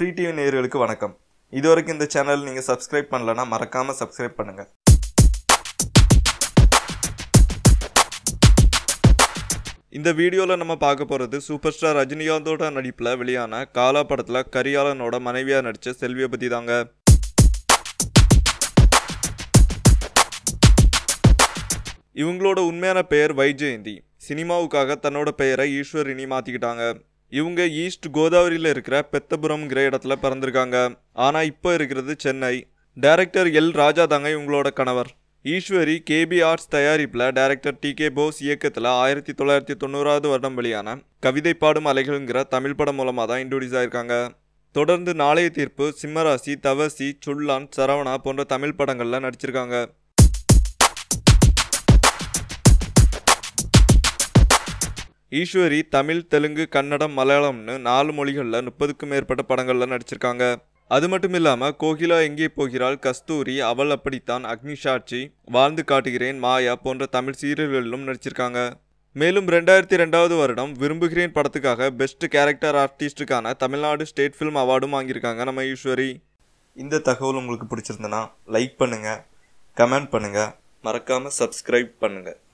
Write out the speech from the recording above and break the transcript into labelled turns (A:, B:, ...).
A: Free TV நேயர்களுக்கு வணக்கம். இதுவரைக்கும் இந்த சேனல் நீங்கள் சப்ஸ்கிரைப் பண்ணலன்னா மறக்காமல் சப்ஸ்கிரைப் பண்ணுங்கள். இந்த வீடியோவில் நம்ம பார்க்க போகிறது சூப்பர் ஸ்டார் ரஜினிகாந்தோட நடிப்பில் வெளியான காலா படத்தில் கரிகாலனோட மனைவியாக நடித்த செல்வியை பற்றி தாங்க. இவங்களோட உண்மையான பெயர் வைஜெயந்தி. சினிமாவுக்காக தன்னோட பெயரை ஈஸ்வரினி மாற்றிக்கிட்டாங்க. இவங்க ஈஸ்ட் கோதாவரியில் இருக்கிற பெத்தபுரம்ங்கிற இடத்துல பிறந்திருக்காங்க. ஆனால் இப்போ இருக்கிறது சென்னை. டைரக்டர் L.Raja தாங்க இவங்களோட கணவர். ஈஸ்வரி KB ஆர்ட்ஸ் தயாரிப்பில் டைரக்டர் TK Bose இயக்கத்தில் 1990 வருடம் வெளியான கவிதை பாடும் அலைகள்ங்கிற தமிழ் படம் மூலமாக தான் இன்ட்ரோடியூஸ் ஆயிருக்காங்க. தொடர்ந்து நாளைய தீர்ப்பு, சிம்மராசி, தவசி, சுல்லான், சரவணா போன்ற தமிழ் படங்களில் நடிச்சிருக்காங்க. ஈஸ்வரி தமிழ், தெலுங்கு, கன்னடம், மலையாளம்னு 4 மொழிகளில் 30க்கும் மேற்பட்ட படங்களில் நடிச்சிருக்காங்க. அது மட்டும் இல்லாமல் கோகிலா எங்கே போகிறாள், கஸ்தூரி, அவள் அப்படித்தான், அக்னிசாட்சி, வாழ்ந்து காட்டுகிறேன், மாயா போன்ற தமிழ் சீரியல்களிலும் நடிச்சிருக்காங்க. மேலும் 2002 வருடம் விரும்புகிறேன் படத்துக்காக பெஸ்ட் கேரக்டர் ஆர்டிஸ்டுக்கான தமிழ்நாடு ஸ்டேட் ஃபிலிம் அவார்டும் வாங்கியிருக்காங்க நம்ம ஈஸ்வரி. இந்த தகவல் உங்களுக்கு பிடிச்சிருந்தனா லைக் பண்ணுங்கள், கமெண்ட் பண்ணுங்கள், மறக்காமல் சப்ஸ்கிரைப் பண்ணுங்கள்.